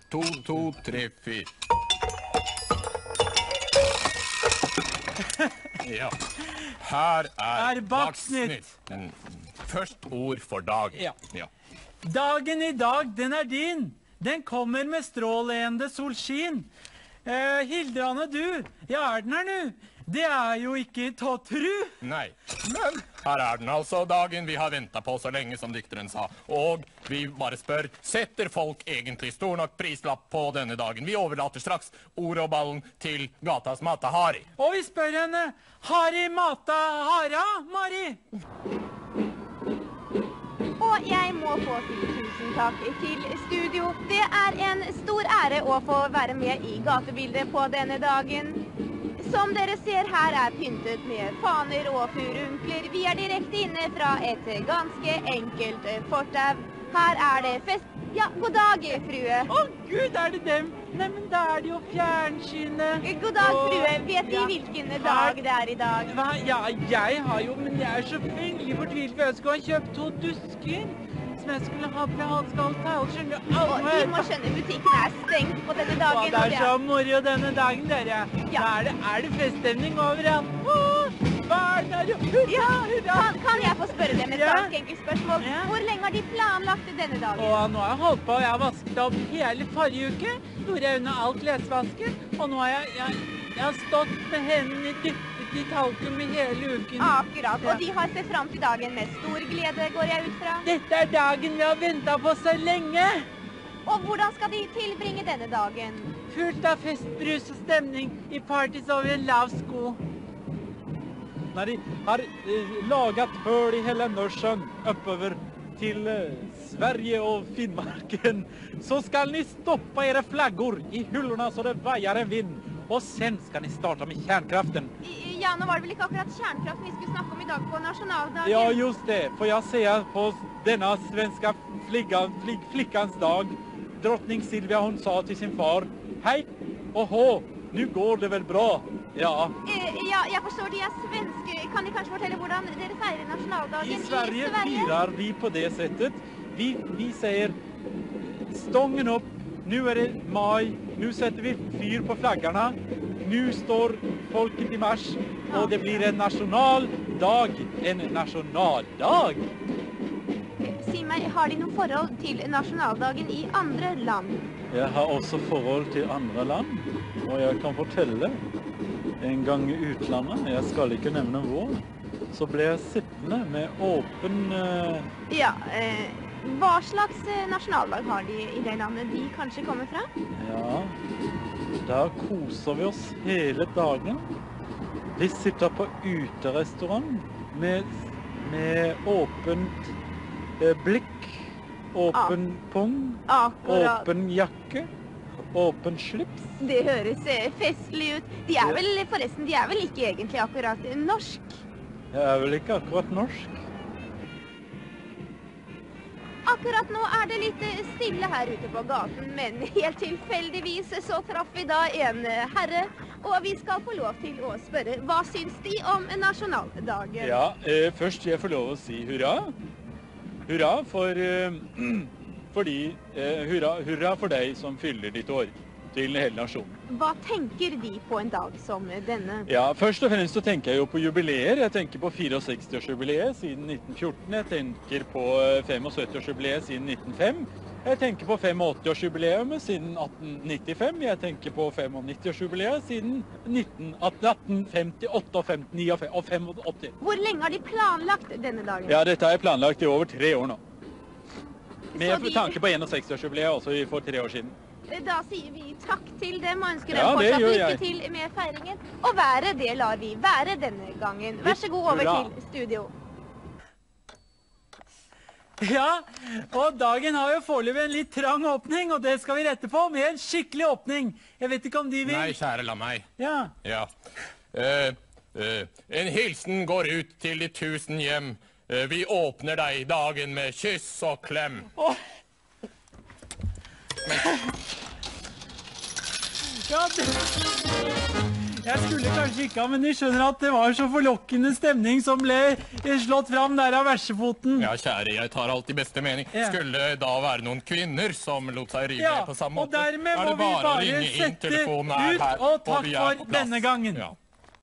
2, 2, 3, 4. Ja. Her er Dagsnytt. Først ord for dag. Ja. Ja. Dagen I dag, den er din. Den kommer med strålende solskin. Hildrane du, ja er den her nu? Det er jo ikke Tottru. Nei, men her er den altså, dagen vi har ventet på så lenge som dikteren sa. Og vi bare spør, setter folk egentlig stor nok prislapp på denne dagen? Vi overlater straks ord og ballen til gatas Mata Hari. Og vi spør henne, Hari Mata Hara, Mari? Og jeg må få si tusen takk til studio. Det er en stor ære å få være med I gatebildet på denne dagen. Som dere ser, her er pyntet med faner og furunkler. Vi er direkte inne fra et ganske enkelt fortau. Her er det fest. Ja, god dag, frue. Å Gud, er det dem? Nei, men da er det jo fjernsynet. God dag, frue. Vet De hvilken dag det er I dag? Hva? Ja, jeg har jo, men jeg er så veldig fortvilt, for jeg skulle ha kjøpt 2 dusker. Som jeg skulle ha fra Halsgalltall, skjønner du? Og De må skjønne, butikken er stengt på denne dagen. Å, det er så moro denne dagen, dere. Ja. Er det feststemning overalt? Barn er jo, hurra, hurra! Kan jeg få spørre dem et ganske enkelt spørsmål? Ja. Hvor lenge har De planlagt denne dagen? Nå har jeg holdt på, jeg har vasket opp hele forrige uke. Gjorde jeg under all klesvasken. Og nå har jeg har stått med hendene dyppet I talkum I hele uken. Akkurat, og De har sett frem til dagen med stor glede, går jeg ut fra. Dette er dagen vi har ventet på så lenge. Og hvordan skal De tilbringe denne dagen? Fullt av festbrus og stemning I parties over en lav sko. När de har lagat höl I hela Norrsjön uppöver till Sverige och Finnmarken så ska ni stoppa era flaggor I hullorna så det vajar en vind och sen ska ni starta med kärnkraften. Ja, nå var det vel ikke akkurat kärnkraft vi skulle snakke om I dag på nasjonaldagen. Ja, just det. Får jag säga på denna svenska flickans dag, drottning Silvia hon sa till sin far, hej och hå, nu går det väl bra. Ja. Ja, jeg forstår De svenske. Kan De kanskje fortelle hvordan dere feirer nasjonaldagen I Sverige firar vi på det sättet. Vi säger stången upp, nu är det maj, nu sätter vi fyr på flaggarna, nu står folket I marsch och det blir en nationaldag. En nationaldag. Si meg, har De noe forhold til nasjonaldagen I andre land? Jeg har også forhold til andre land, og jeg kan fortelle en gang I utlandet, jeg skal ikke nevne hvor, så ble jeg sittende med åpen... Ja, hva slags nasjonaldag har De I det landet De kanskje kommer fra? Ja, der koser vi oss hele dagen. Vi sitter på uterestaurant med åpent blikk, åpen pung, åpen jakke, åpen slips. Det høres festlig ut. De er vel ikke egentlig akkurat norsk? Jeg er vel ikke akkurat norsk. Akkurat nå er det litt stille her ute på gaten, men helt tilfeldigvis så traff vi da en herre, og vi skal få lov til å spørre, hva syns De om nasjonaldagen? Ja, først jeg får lov å si hurra. Hurra hurra for deg som fyller ditt år til hele nasjonen. Hva tenker De på en dag som denne? Ja, først og fremst så tenker jeg jo på jubileer. Jeg tenker på 64-årsjubileet siden 1914. Jeg tenker på 75-årsjubileet siden 1905. Jeg tenker på 85-årsjubileet siden 1895. Jeg tenker på 95-årsjubileet siden 1858 og 59 og 85. Hvor lenge har De planlagt denne dagen? Ja, dette har jeg planlagt I over 3 år nå. Med tanke på 61-årsjubileet også for 3 år siden. Da sier vi takk til dem og ønsker dem fortsatt lykke til med feiringen. Og været, det lar vi være denne gangen. Vær så god over til studio. Ja, og dagen har jo foreløpig en litt trang åpning, og det skal vi rette på med en skikkelig åpning. Jeg vet ikke om De vil... Nei, kjære, la meg. Ja. Ja. En hilsen går ut til de 1000 hjem. Vi åpner deg dagen med kyss og klem. Jeg skulle kanskje ikke ha, men de skjønner at det var så forlokkende stemning som ble slått fram der av versefoten. Ja, kjære, jeg tar alltid beste mening. Ja. Skulle det da være noen kvinner som lot seg rive på samme måte? Og dermed Er må det vi å bare ringe inn, sette telefonen er ut, her, og takk vi er på for plass. denne gangen. Ja.